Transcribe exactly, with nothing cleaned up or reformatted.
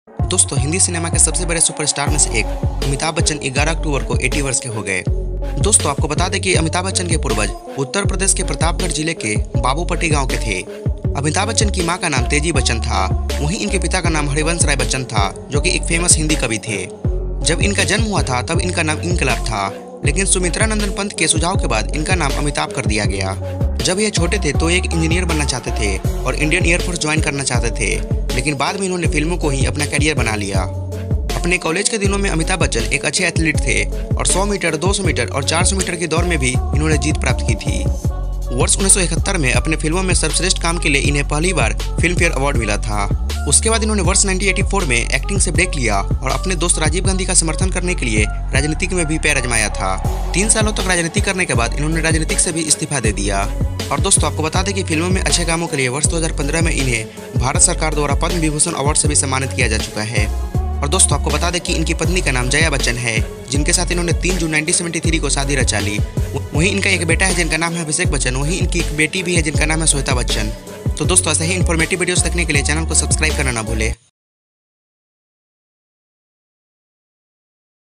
दोस्तों, हिंदी सिनेमा के सबसे बड़े सुपरस्टार में से एक अमिताभ बच्चन ग्यारह अक्टूबर को अस्सी वर्ष के हो गए। दोस्तों, आपको बता दें कि अमिताभ बच्चन के पूर्वज उत्तर प्रदेश के प्रतापगढ़ जिले के बाबूपट्टी गांव के थे। अमिताभ बच्चन की मां का नाम तेजी बच्चन था। वहीं इनके पिता का नाम हरिवंश राय बच्चन था, जो कि एक फेमस हिंदी कवि थे। जब इनका जन्म हुआ था तब इनका नाम इनकलाब था, लेकिन सुमित्रा नंदन पंत के सुझाव के बाद इनका नाम अमिताभ कर दिया गया। जब ये छोटे थे तो एक इंजीनियर बनना चाहते थे और इंडियन एयरफोर्स ज्वाइन करना चाहते थे, लेकिन बाद में इन्होंने फिल्मों को ही अपना करियर बना लिया। अपने कॉलेज के दिनों में अमिताभ बच्चन एक अच्छे एथलीट थे और सौ मीटर, दो सौ मीटर और चार सौ मीटर की दौड़ में भी इन्होंने जीत प्राप्त की थी। वर्ष उन्नीस सौ इकहत्तर में अपने फिल्मों में सर्वश्रेष्ठ काम के लिए इन्हें पहली बार फिल्म फेयर अवार्ड मिला था। उसके बाद इन्होंने वर्ष उन्नीस सौ चौरासी में एक्टिंग से ब्रेक लिया और अपने दोस्त राजीव गांधी का समर्थन करने के लिए राजनीति में भी पैर आजमाया था। तीन सालों तक राजनीति करने के बाद इन्होंने राजनीति से भी इस्तीफा दे दिया। और दोस्तों, आपको बता दें कि फिल्मों में अच्छे कामों के लिए वर्ष दो हज़ार पंद्रह में इन्हें भारत सरकार द्वारा पद्म विभूषण अवार्ड से भी सम्मानित किया जा चुका है। और दोस्तों, आपको बता दें कि इनकी पत्नी का नाम जया बच्चन है, जिनके साथ इन्होंने तीन जून उन्नीस सौ तिहत्तर को शादी रचा ली। वहीं इनका एक बेटा है जिनका नाम है अभिषेक बच्चन। वहीं इनकी एक बेटी भी है जिनका नाम है श्वेता बच्चन। तो दोस्तों, ऐसे ही इन्फॉर्मेटिव वीडियोस देखने के लिए चैनल को सब्सक्राइब करना ना भूलें।